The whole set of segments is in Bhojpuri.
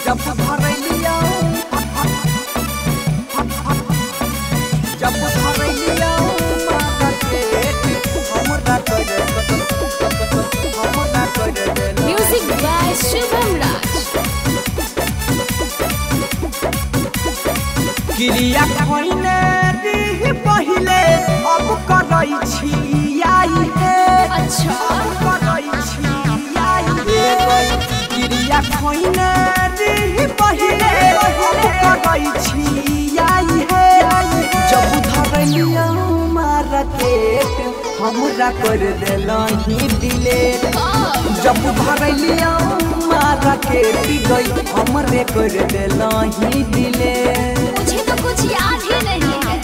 जब भरलिया जब भरलिया माता के हमरा कर म्यूजिक बाय शुभम राज। क्रिया खइने दी पहिले अब करई छी आई है। अच्छा करई छी आई है। क्रिया खइने दी पहिले अब करई छी आई है। जब धरलिया मारा के हमरा कर देलही डिलेट। जब धरलिया मारा के गई हमरे कर देलही डिलेट। मुझे तो कुछ याद ही नहीं है।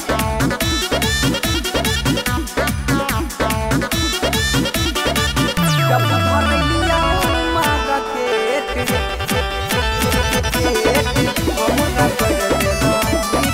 जब धरलिया मारा के हमरा कर देलही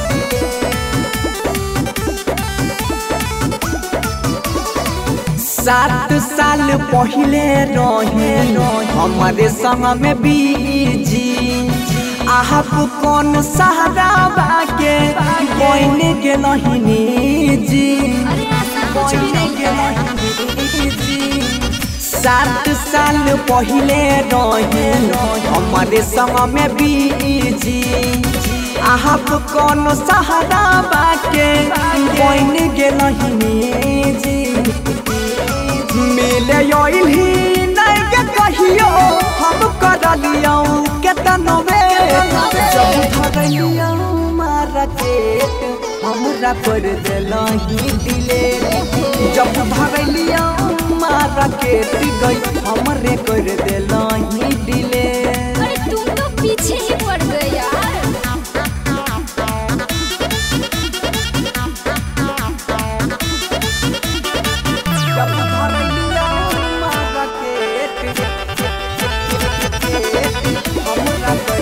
डिलेट। 7 साल पहले रहे हमारे संग में बीजी। आप कौन सहारा बाके कोइन के नहीं जी। अरे ऐसा कुछ भी नहीं है। 7 साल पहले रहे हमारे संग में बीजी। आप कौन सहारा बाके कोइन के नहीं जी। मिले ही नहीं के कहियो हम करलिया केतनो में। जब धरलिया मारा के हमरा कर देलही डिलेट। जब धरलिया मारा के गई हमरे कर देलही डिलेट। अरे तुम तो पीछे ही पड़ गए यार। जब धरलिया मारा के हमरा कर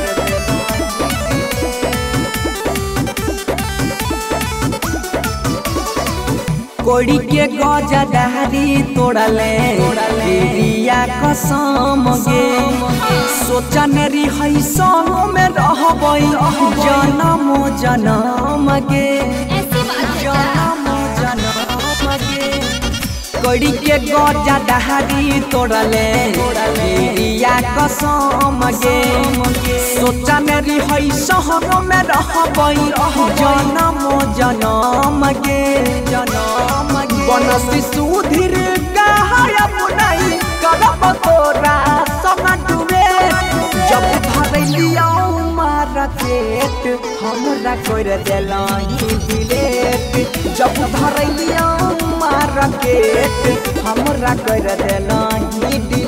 कोड़ी के गजा दहरी तोड़ले रिया कसम गे। सोचन रही संग में रहबै जन्म जन्म गे। ऐसी बात है क्या? जन्म जन्म गे। कोड़ी के गजा दहरी तोड़ले रिया कसम गे। सोचन रही संग में रहबै जन्म जन्म गे। जन्म बनसी सुधीर कहब नहीं करब तोरा समझ में। जब धरलिया मारा के हमरा कर देलही डिलेट। जब धरलिया मारा के हमरा कर देलही डिलेट।